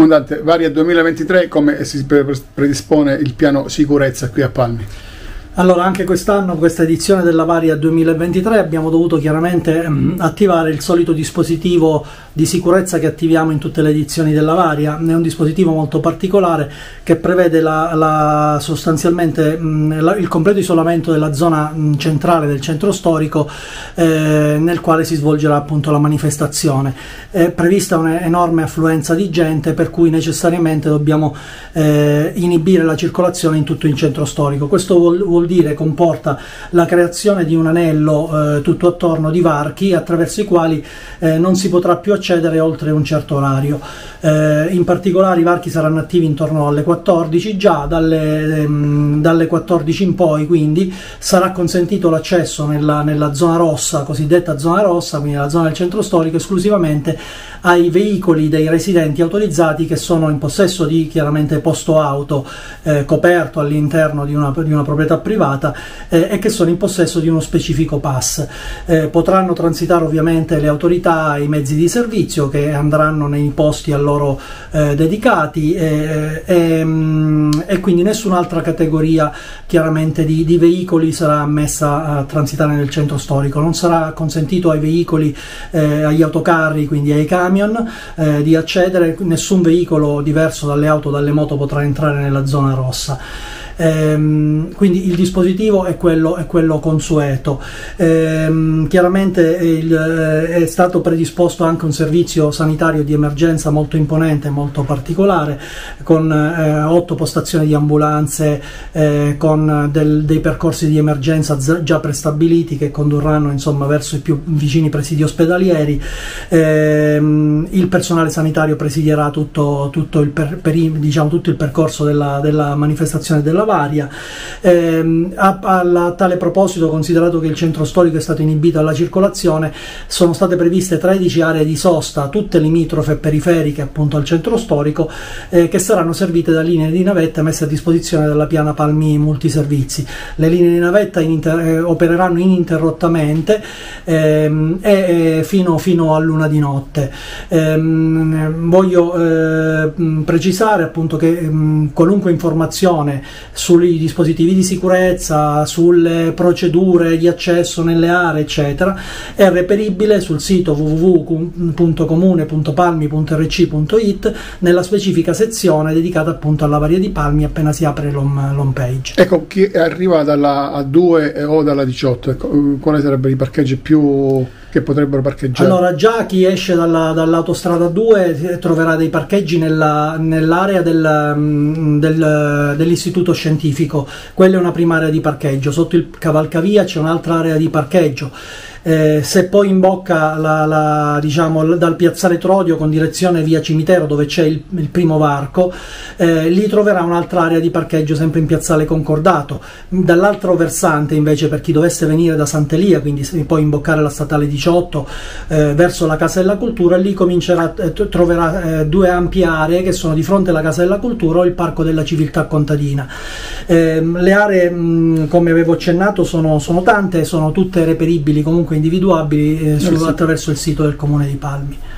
Comandante, Varia 2023, come si predispone il piano sicurezza qui a Palmi? Allora, anche quest'anno, questa edizione della Varia 2023, abbiamo dovuto chiaramente attivare il solito dispositivo di sicurezza che attiviamo in tutte le edizioni della Varia. È un dispositivo molto particolare che prevede sostanzialmente il completo isolamento della zona centrale del centro storico nel quale si svolgerà appunto la manifestazione. È prevista un'enorme affluenza di gente, per cui necessariamente dobbiamo inibire la circolazione in tutto il centro storico. Questo vuol dire, comporta la creazione di un anello tutto attorno di varchi attraverso i quali non si potrà più accedere oltre un certo orario. In particolare i varchi saranno attivi intorno alle 14, già dalle 14 in poi quindi sarà consentito l'accesso nella zona rossa, cosiddetta zona rossa, quindi la zona del centro storico, esclusivamente ai veicoli dei residenti autorizzati che sono in possesso di chiaramente posto auto coperto all'interno di una proprietà privata e che sono in possesso di uno specifico pass. Potranno transitare ovviamente le autorità, i mezzi di servizio che andranno nei posti a loro dedicati e quindi nessun'altra categoria chiaramente di veicoli sarà ammessa a transitare nel centro storico. Non sarà consentito ai veicoli, agli autocarri, quindi ai camion, di accedere. Nessun veicolo diverso dalle auto o dalle moto potrà entrare nella zona rossa. Quindi il dispositivo è quello consueto. Chiaramente è stato predisposto anche un servizio sanitario di emergenza molto imponente, molto particolare, con 8 postazioni di ambulanze, con dei percorsi di emergenza già prestabiliti che condurranno insomma verso i più vicini presidi ospedalieri. Il personale sanitario presidierà tutto il percorso della manifestazione della Varia. A tale proposito, considerato che il centro storico è stato inibito alla circolazione, sono state previste 13 aree di sosta, tutte limitrofe e periferiche appunto al centro storico, che saranno servite da linee di navetta messe a disposizione dalla piana Palmi Multiservizi. Le linee di navetta opereranno ininterrottamente fino a luna di notte. Voglio precisare appunto che qualunque informazione sui dispositivi di sicurezza, sulle procedure di accesso nelle aree eccetera è reperibile sul sito www.comune.palmi.rc.it nella specifica sezione dedicata appunto alla Varia di Palmi appena si apre l'home page. Ecco, chi arriva dalla A2 o dalla 18, quali sarebbero i parcheggi più che potrebbero parcheggiare? Allora, già chi esce dall'autostrada 2 troverà dei parcheggi nell'area dell'istituto scientifico. Quella è una prima area di parcheggio. Sotto il cavalcavia c'è un'altra area di parcheggio. Se poi imbocca dal piazzale Trodio con direzione via Cimitero, dove c'è il primo varco, lì troverà un'altra area di parcheggio sempre in piazzale Concordato. Dall'altro versante invece, per chi dovesse venire da Sant'Elia, quindi poi imboccare la statale 18 verso la Casa della Cultura, lì troverà 2 ampie aree che sono di fronte alla Casa della Cultura o il Parco della Civiltà Contadina. Le aree, come avevo accennato, sono tante, sono tutte reperibili, comunque individuabili attraverso il sito del Comune di Palmi.